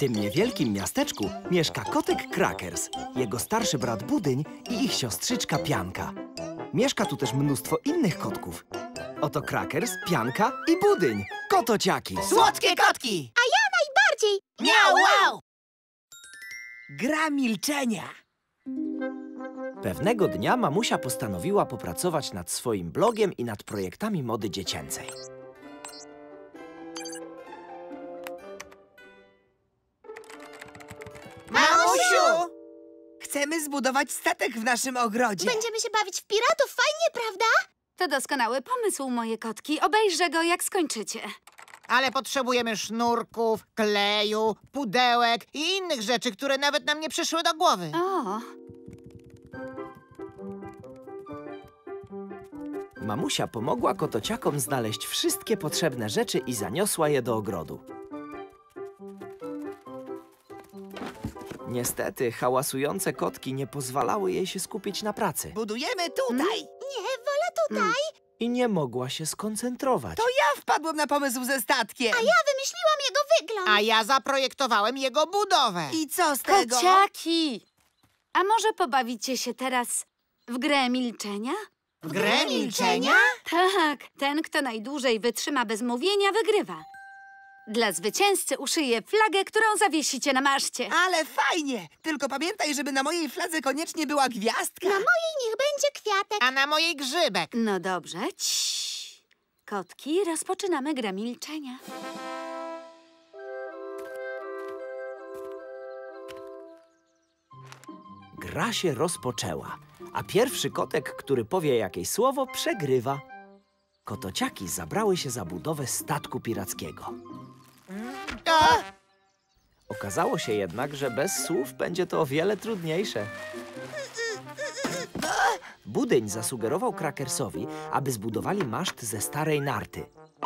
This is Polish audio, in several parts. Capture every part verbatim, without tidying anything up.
tym niewielkim miasteczku mieszka kotek Crackers, jego starszy brat Budyń i ich siostrzyczka Pianka. Mieszka tu też mnóstwo innych kotków. Oto Crackers, Pianka i Budyń, kotociaki. Słodkie kotki! A ja najbardziej! Miau, wow! Gra milczenia. Pewnego dnia mamusia postanowiła popracować nad swoim blogiem i nad projektami mody dziecięcej. Mamusiu! Chcemy zbudować statek w naszym ogrodzie. Będziemy się bawić w piratów, fajnie, prawda? To doskonały pomysł, moje kotki. Obejrzę go, jak skończycie. Ale potrzebujemy sznurków, kleju, pudełek i innych rzeczy, które nawet nam nie przyszły do głowy. O, Mamusia pomogła kotociakom znaleźć wszystkie potrzebne rzeczy i zaniosła je do ogrodu. Niestety, hałasujące kotki nie pozwalały jej się skupić na pracy Budujemy tutaj. Nie, wolę tutaj. i nie mogła się skoncentrować. To ja wpadłem na pomysł ze statkiem. A ja wymyśliłam jego wygląd. A ja zaprojektowałem jego budowę. I co z tego? kociaki! A może pobawicie się teraz w grę milczenia? W grę milczenia? Tak, ten, kto najdłużej wytrzyma bez mówienia, wygrywa. Dla zwycięzcy uszyję flagę, którą zawiesicie na maszcie. Ale fajnie. Tylko pamiętaj, żeby na mojej fladze koniecznie była gwiazdka. Na mojej niech będzie kwiatek. A na mojej grzybek. No dobrze, ciii. Kotki, rozpoczynamy grę milczenia. Gra się rozpoczęła, a pierwszy kotek, który powie jakieś słowo, przegrywa. Kotociaki zabrały się za budowę statku pirackiego. A! Okazało się jednak, że bez słów będzie to o wiele trudniejsze. Budyń zasugerował Crackersowi, aby zbudowali maszt ze starej narty.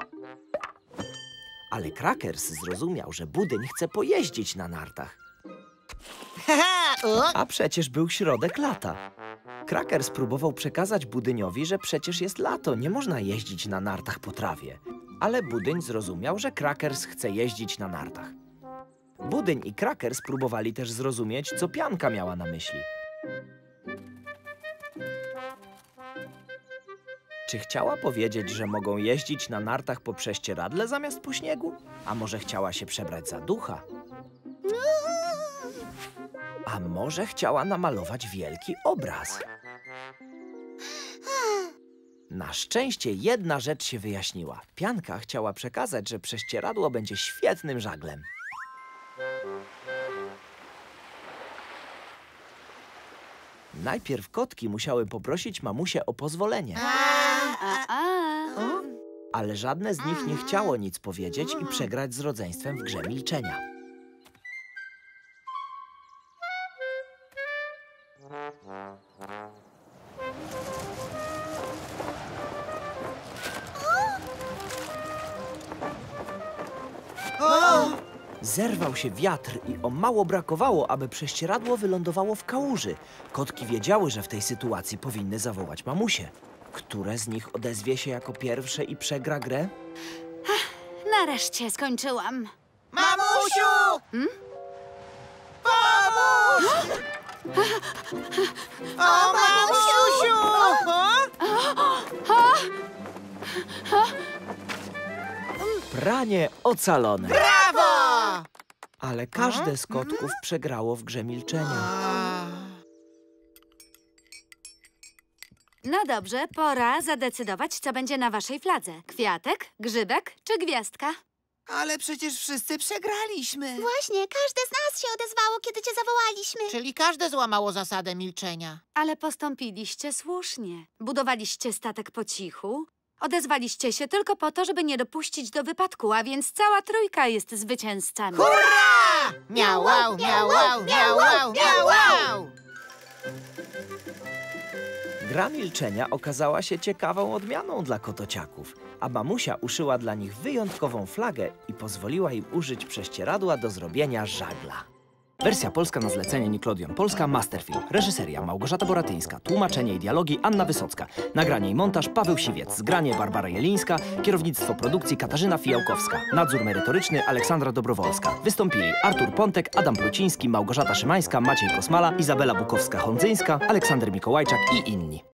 Ale Crackers zrozumiał, że Budyń chce pojeździć na nartach. Haha, o! A przecież był środek lata. Crackers próbował przekazać Budyniowi, że przecież jest lato, nie można jeździć na nartach po trawie. Ale Budyń zrozumiał, że Crackers chce jeździć na nartach. Budyń i Crackers próbowali też zrozumieć, co Pianka miała na myśli. Czy chciała powiedzieć, że mogą jeździć na nartach po prześcieradle zamiast po śniegu? A może chciała się przebrać za ducha? A może chciała namalować wielki obraz? Na szczęście jedna rzecz się wyjaśniła. Pianka chciała przekazać, że prześcieradło będzie świetnym żaglem. Najpierw kotki musiały poprosić mamusię o pozwolenie, A, a. ale żadne z nich nie chciało nic powiedzieć i przegrać z rodzeństwem w grze milczenia. O! Zerwał się wiatr i o mało brakowało, aby prześcieradło wylądowało w kałuży. Kotki wiedziały, że w tej sytuacji powinny zawołać mamusię. Które z nich odezwie się jako pierwsze i przegra grę? Nareszcie skończyłam. Mamusiu! Hmm? Pomóż! O, mamusiu! O? Pranie ocalone. Brawo! Ale każde z kotków przegrało w grze milczenia. A. No dobrze, pora zadecydować, co będzie na waszej fladze. Kwiatek, grzybek czy gwiazdka? Ale przecież wszyscy przegraliśmy. Właśnie, każde z nas się odezwało, kiedy cię zawołaliśmy. Czyli każde złamało zasadę milczenia. Ale postąpiliście słusznie. Budowaliście statek po cichu. Odezwaliście się tylko po to, żeby nie dopuścić do wypadku, a więc cała trójka jest zwycięzcami. Hurra! Miau, wow, miau, wow, miau, wow, miau, wow! Gra milczenia okazała się ciekawą odmianą dla kotociaków, a mamusia uszyła dla nich wyjątkową flagę i pozwoliła im użyć prześcieradła do zrobienia żagla. Wersja polska na zlecenie Nickelodeon Polska, Masterfilm. Reżyseria Małgorzata Boratyńska. Tłumaczenie i dialogi Anna Wysocka. Nagranie i montaż Paweł Siwiec. Zgranie Barbara Jelińska. Kierownictwo produkcji Katarzyna Fijałkowska. Nadzór merytoryczny Aleksandra Dobrowolska. Wystąpili Artur Pontek, Adam Pluciński, Małgorzata Szymańska, Maciej Kosmala, Izabela Bukowska-Hondzyńska, Aleksander Mikołajczak i inni.